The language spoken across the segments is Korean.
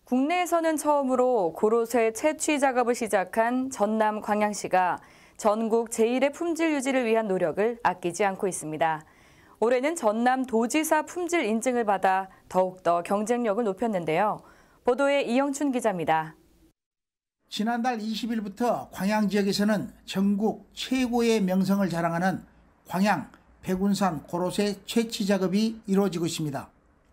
국내에서는 처음으로 고로쇠 채취 작업을 시작한 전남 광양시가 전국 제1의 품질 유지를 위한 노력을 아끼지 않고 있습니다. 올해는 전남 도지사 품질 인증을 받아 더욱더 경쟁력을 높였는데요. 보도에 이영춘 기자입니다. 지난달 20일부터 광양 지역에서는 전국 최고의 명성을 자랑하는 광양 백운산 고로쇠 채취 작업이 이루어지고 있습니다.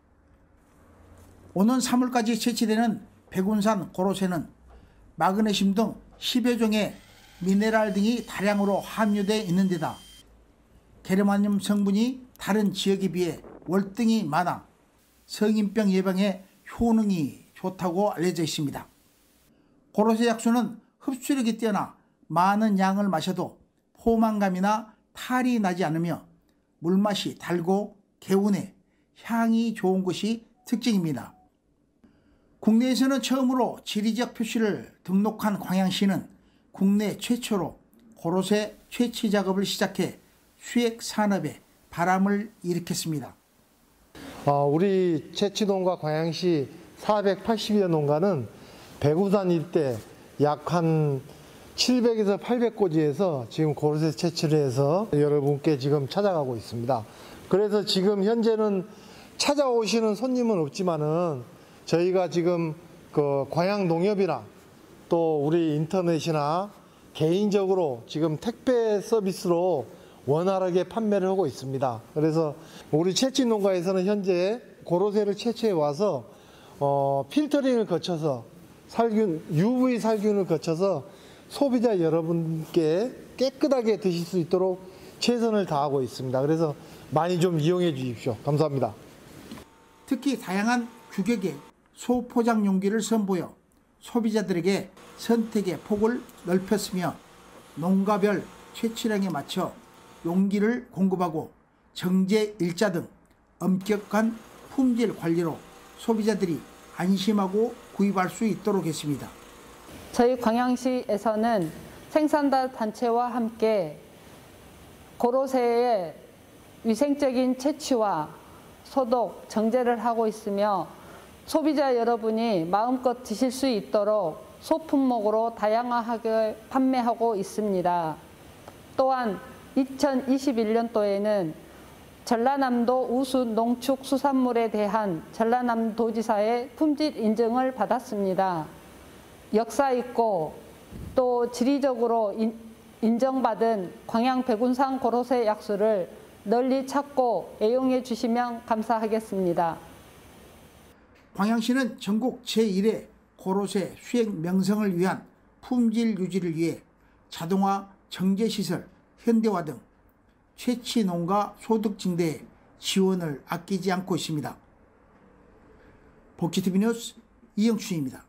오는 3월까지 채취되는 백운산 고로쇠는 마그네슘 등 10여 종의 미네랄 등이 다량으로 함유되어 있는 데다 게르마늄 성분이 다른 지역에 비해 월등히 많아 성인병 예방에 효능이 좋다고 알려져 있습니다. 고로쇠 약수는 흡수력이 뛰어나 많은 양을 마셔도 포만감이나 탈이 나지 않으며 물맛이 달고 개운해 향이 좋은 것이 특징입니다. 국내에서는 처음으로 지리적 표시를 등록한 광양시는 국내 최초로 고로쇠 채취 작업을 시작해 수액 산업에 바람을 일으켰습니다. 우리 채취농가 광양시 480여 농가는 백운산 일대 약 한 700에서 800고지에서 지금 고로쇠 채취를 해서 여러분께 지금 찾아가고 있습니다. 그래서 지금 현재는 찾아오시는 손님은 없지만은 저희가 지금 그 광양 농협이나 또 우리 인터넷이나 개인적으로 지금 택배 서비스로 원활하게 판매를 하고 있습니다. 그래서 우리 채취 농가에서는 현재 고로쇠를 채취해 와서 필터링을 거쳐서 UV 살균을 거쳐서 소비자 여러분께 깨끗하게 드실 수 있도록 최선을 다하고 있습니다. 그래서 많이 좀 이용해 주십시오. 감사합니다. 특히 다양한 규격의 소포장 용기를 선보여 소비자들에게 선택의 폭을 넓혔으며 농가별 채취량에 맞춰 용기를 공급하고 정제 일자 등 엄격한 품질 관리로 소비자들이 안심하고 구입할 수 있도록 했습니다. 저희 광양시에서는 생산자 단체와 함께 고로쇠의 위생적인 채취와 소독, 정제를 하고 있으며 소비자 여러분이 마음껏 드실 수 있도록 소품목으로 다양하게 판매하고 있습니다. 또한 2021년도에는 전라남도 우수 농축수산물에 대한 전라남도지사의 품질 인증을 받았습니다. 역사 있고 또 지리적으로 인정받은 광양 백운산 고로쇠 약수를 널리 찾고 애용해 주시면 감사하겠습니다. 광양시는 전국 제1의 고로쇠 수액 명성을 위한 품질 유지를 위해 자동화 정제시설, 현대화 등 채취 농가 소득 증대에 지원을 아끼지 않고 있습니다. 복지TV 뉴스 이영춘입니다.